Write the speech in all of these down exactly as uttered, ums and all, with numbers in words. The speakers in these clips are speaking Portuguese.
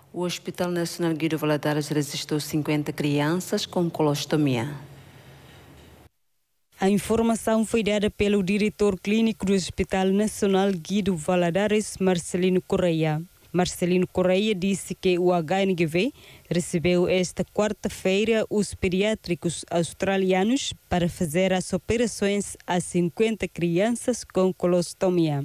O Hospital Nacional Guido Valadares registrou cinquenta crianças com colostomia. A informação foi dada pelo diretor clínico do Hospital Nacional Guido Valadares, Marcelino Correia. Marcelino Correia disse que o H N G V recebeu esta quarta-feira os pediátricos australianos para fazer as operações a cinquenta crianças com colostomia.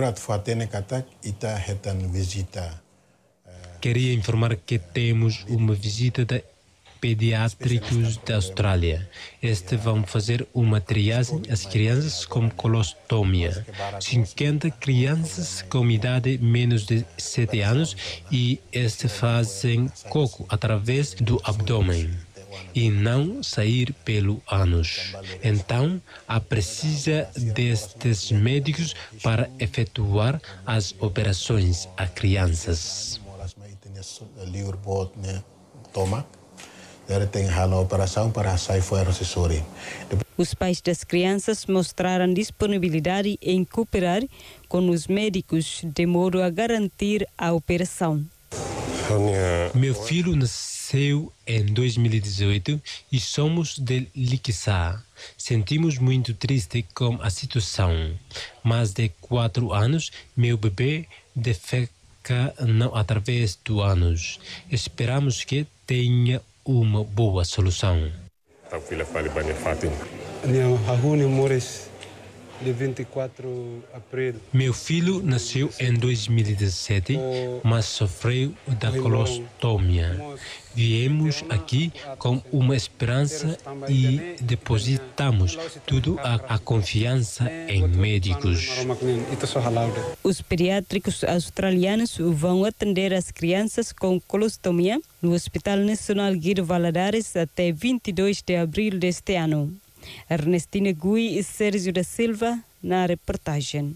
Queria informar que temos uma visita de pediátricos da Austrália. Estes vão fazer uma triagem às crianças com colostomia. cinquenta crianças com idade menos de sete anos e estes fazem coco através do abdômen e não sair pelo ânus. Então, há precisa destes médicos para efetuar as operações a crianças. Os pais das crianças mostraram disponibilidade em cooperar com os médicos de modo a garantir a operação. Meu filho nasceu em dois mil e dezoito e somos de Liquiçá. Sentimos muito triste com a situação. Mais de quatro anos, meu bebê defeca não através do ânus. Esperamos que tenha uma boa solução. Meu filho nasceu em dois mil e dezessete, mas sofreu da colostomia. Viemos aqui com uma esperança e depositamos toda a, a confiança em médicos. Os pediátricos australianos vão atender as crianças com colostomia no Hospital Nacional Guido Valadares até vinte e dois de abril deste ano. Ernestina Gui e Sérgio da Silva na reportagem.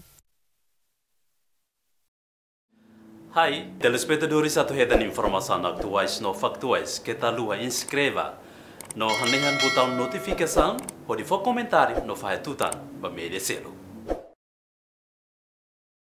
Hai, telespectadores atuhedan informação atuais no factuais que tal lua inscreva no hanehan botão notificação ou de for comentário no faetutan ba media selo.